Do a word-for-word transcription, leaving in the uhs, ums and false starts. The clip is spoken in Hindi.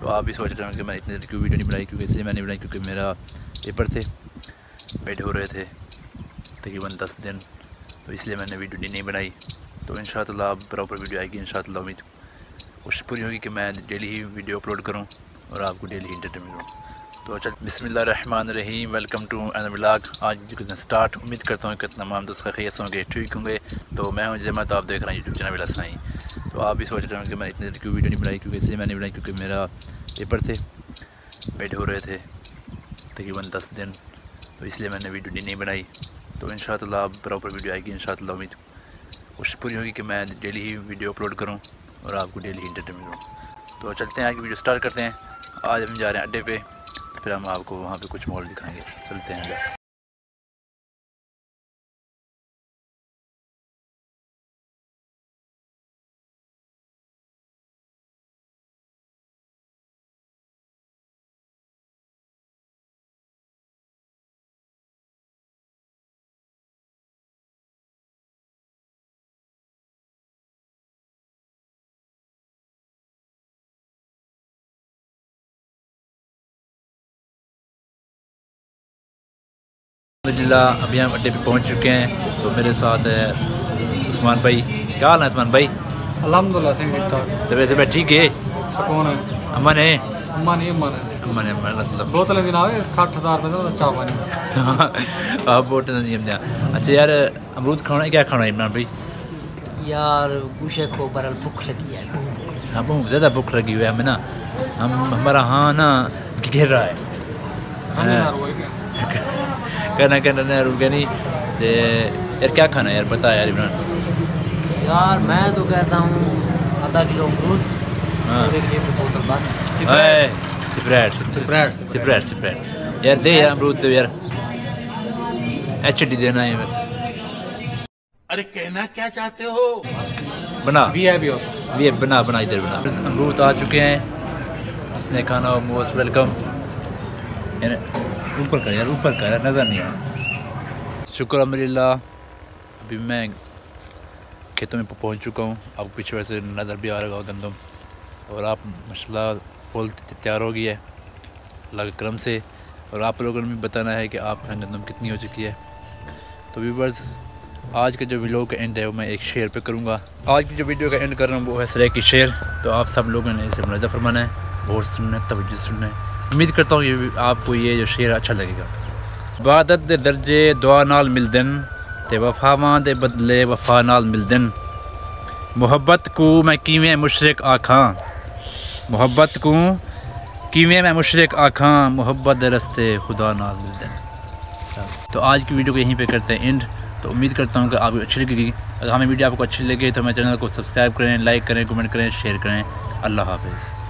तो आप भी सोच रहे हो कि मैंने इतनी देर क्यों वीडियो नहीं बनाई, क्योंकि इसलिए मैंने बनाई क्योंकि मेरा पेपर थे, बैठे हो रहे थे तकरीबन दस दिन, तो इसलिए मैंने वीडियो नहीं बनाई। तो इंशाअल्लाह अब प्रॉपर वीडियो आएगी इंशाअल्लाह। उम्मीद कोशिश पूरी होगी कि मैं डेली ही वीडियो अपलोड करूं और आपको डेली ही एंटरटेनमेंट दूँ। तो चल बिस्मिल्लाहिर्रहमानिर्रहीम, वेलकम टू अनदर व्लॉग। आज कितना स्टार्ट, उम्मीद करता हूँ कि तमाम दोस्त खैरियत होंगे, ठीक होंगे। तो मैं हूँ जमा, तो आप देख रहे हैं यूट्यूब चैनल वेला साइन। तो आप भी सोच रहे हो कि मैं इतनी देर क्यों वीडियो नहीं बनाई, क्योंकि इसलिए मैंने बनाई क्योंकि मेरा पेपर थे, बैठे हो रहे थे तकरीबन दस दिन, तो इसलिए मैंने वीडियो नहीं बनाई। तो इंशाअल्लाह अब प्रॉपर वीडियो आएगी इंशाअल्लाह। उम्मीद कोशिश पूरी होगी कि मैं डेली ही वीडियो अपलोड करूं और आपको डेली एंटरटेनमेंट दूँ। तो चलते हैं, आज की वीडियो स्टार्ट करते हैं। आज हम जा रहे हैं अड्डे पे, फिर हम आपको वहाँ पे कुछ माहौल दिखाएंगे। चलते हैं। अल्हम्दुलिल्लाह अभी हम अड्डे पे पहुंच चुके हैं। तो मेरे साथ है उस्मान भाई। क्या हाल है उस्मान भाई? अल्हम्दुलिल्लाह से ठीक ठाक। तो वैसे मैं ठीक है। कौन है? अमन है। अम्मा नहीं अम्मा है। अमन है अमन मतलब बोतल दिन आवे साठ हज़ार रुपये तो चाह पानी। आप बोतल नहीं समझा। अच्छा यार, अमरूद खाना है, क्या खाना है इमरान भाई? यार गुशे को बरल भूख लगी है। हाँ बहुत ज़्यादा भूख लगी हुई है हमें ना। हम हमारा हाँ ना गिर रहा है। कहना कहना ना रुके नहीं। तो यार क्या खाना है यार, बता यार इमरान। यार मैं तो कहता हूँ आधा किलो अमरूद और एक लीटर बोतल बस। स्प्राइट स्प्राइट स्प्राइट स्प्राइट यार दे यार अमरूद दे यार, एच डी देना है बस। अरे कहना क्या चाहते हो? बना भी है भी हो भी है, बना बना इधर बना। अमरूद आ चुके हैं, जिसने खाना हो मोस्ट वेलकम। यार ऊपर कर यार, ऊपर कर यार, नज़र नहीं आ। शुक्र अल्हम्दुलिल्लाह अभी मैं खेतों में पहुंच चुका हूं। आपको पीछे वैसे नज़र भी आ रहा होगा गंदम, और आप माशाल्लाह फूल तैयार हो गई है अल्लाह के करम से। और आप लोगों ने भी बताना है कि आपका गंदम कितनी हो चुकी है। तो व्यूअर्स, आज का जो वीडियो का एंड है वो मैं एक शेर पे करूँगा। आज की जो वीडियो का एंड कर रहा हूँ वो है सरे की शेर। तो आप सब लोगों ने इसे मुलाज़ा फरमाना है, गौर से सुनना है, तवज्जो से सुनना है। उम्मीद करता हूँ ये आपको ये जो शेर अच्छा लगेगा। इबादत दे दर्जे दुआ नाल मिलदन ते वफावां दे बदले वफा नाल मिलदन। मुहब्बत को मैं किवें मुशरिक आखां, मुहब्बत को किवें मैं मुशरिक आखां, मुहब्बत दे रस्ते खुदा नाल मिलदन। तो आज की वीडियो को यहीं पे करते हैं एंड। तो उम्मीद करता हूँ कि आपको अच्छी लगेगी। अगर हमें वीडियो आपको अच्छी लगे तो हमारे चैनल को सब्सक्राइब करें, लाइक करें, कमेंट करें, शेयर करें। अल्लाह हाफिज़।